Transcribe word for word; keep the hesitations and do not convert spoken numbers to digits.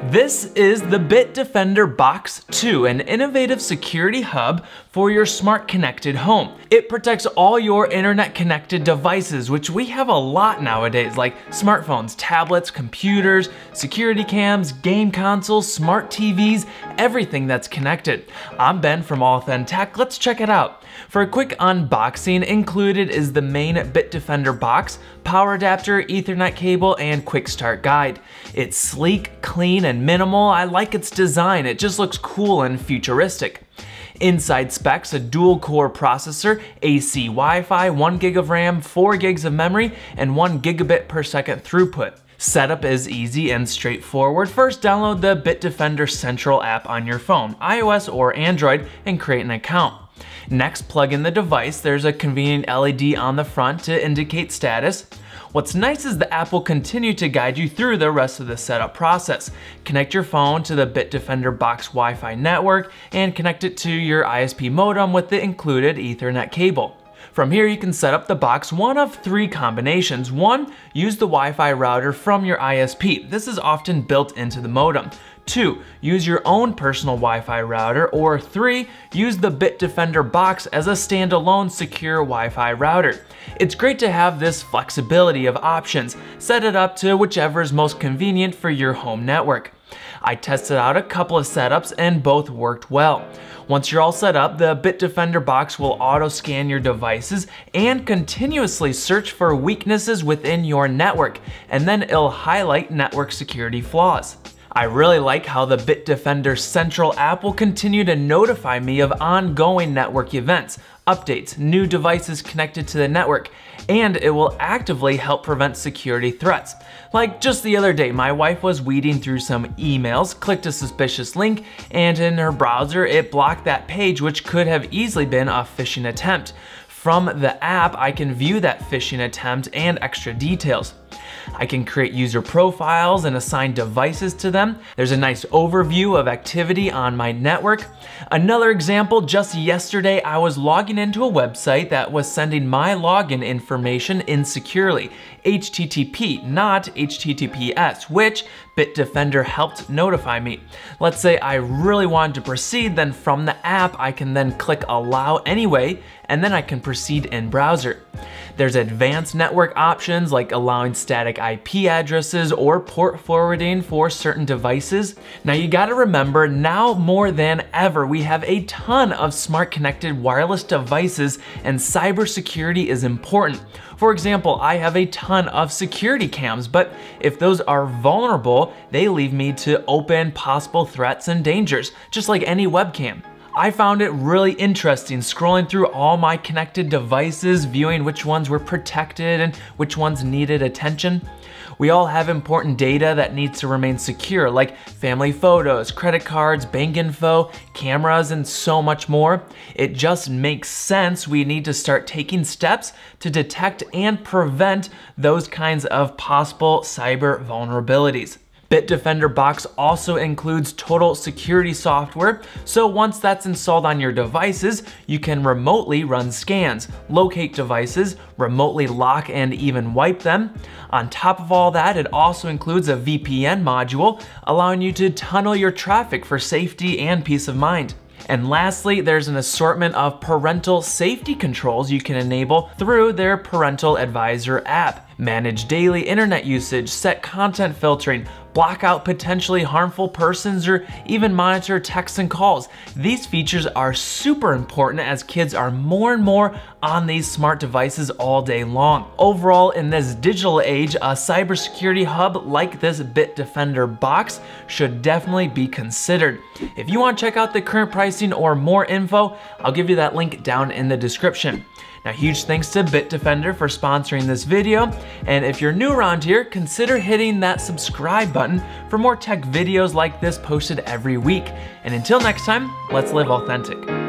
This is the Bitdefender Box two, an innovative security hub for your smart connected home. It protects all your internet connected devices, which we have a lot nowadays, like smartphones, tablets, computers, security cams, game consoles, smart T Vs, everything that's connected. I'm Ben from AllThenTech. Let's check it out. For a quick unboxing, included is the main Bitdefender box, power adapter, Ethernet cable, and quick start guide. It's sleek, clean, and minimal. I like its design. It just looks cool and futuristic. Inside specs, a dual core processor, A C Wi-Fi, one gig of RAM, four gigs of memory, and one gigabit per second throughput. Setup is easy and straightforward. First, download the Bitdefender Central app on your phone, iOS or Android, and create an account. Next, plug in the device. There's a convenient L E D on the front to indicate status. What's nice is the app will continue to guide you through the rest of the setup process. Connect your phone to the Bitdefender Box Wi-Fi network and connect it to your I S P modem with the included Ethernet cable. From here, you can set up the box one of three combinations. One, use the Wi-Fi router from your I S P. This is often built into the modem. Two, use your own personal Wi-Fi router. Or three, use the Bitdefender box as a standalone secure Wi-Fi router. It's great to have this flexibility of options. Set it up to whichever is most convenient for your home network. I tested out a couple of setups and both worked well. Once you're all set up, the Bitdefender box will auto-scan your devices and continuously search for weaknesses within your network, and then it'll highlight network security flaws. I really like how the Bitdefender Central app will continue to notify me of ongoing network events, updates, new devices connected to the network, and it will actively help prevent security threats. Like just the other day, my wife was weeding through some emails, clicked a suspicious link, and in her browser, it blocked that page, which could have easily been a phishing attempt. From the app, I can view that phishing attempt and extra details. I can create user profiles and assign devices to them. There's a nice overview of activity on my network. Another example, just yesterday I was logging into a website that was sending my login information insecurely, H T T P, not H T T P S, which Bitdefender helped notify me. Let's say I really wanted to proceed, then from the app I can then click allow anyway, and then I can proceed in browser. There's advanced network options like allowing static I P addresses or port forwarding for certain devices. Now you gotta remember, now more than ever, we have a ton of smart connected wireless devices and cybersecurity is important. For example, I have a ton of security cams, but if those are vulnerable, they leave me to open possible threats and dangers, just like any webcam. I found it really interesting scrolling through all my connected devices, viewing which ones were protected and which ones needed attention. We all have important data that needs to remain secure, like family photos, credit cards, bank info, cameras, and so much more. It just makes sense we need to start taking steps to detect and prevent those kinds of possible cyber vulnerabilities. Bitdefender Box also includes total security software, so once that's installed on your devices, you can remotely run scans, locate devices, remotely lock and even wipe them. On top of all that, it also includes a V P N module, allowing you to tunnel your traffic for safety and peace of mind. And lastly, there's an assortment of parental safety controls you can enable through their Parental Advisor app. Manage daily internet usage, set content filtering, block out potentially harmful persons, or even monitor texts and calls. These features are super important as kids are more and more on these smart devices all day long. Overall, in this digital age, a cybersecurity hub like this Bitdefender box should definitely be considered. If you want to check out the current pricing or more info, I'll give you that link down in the description. Now, huge thanks to Bitdefender for sponsoring this video, and if you're new around here, consider hitting that subscribe button for more tech videos like this posted every week. And until next time, let's live authentic.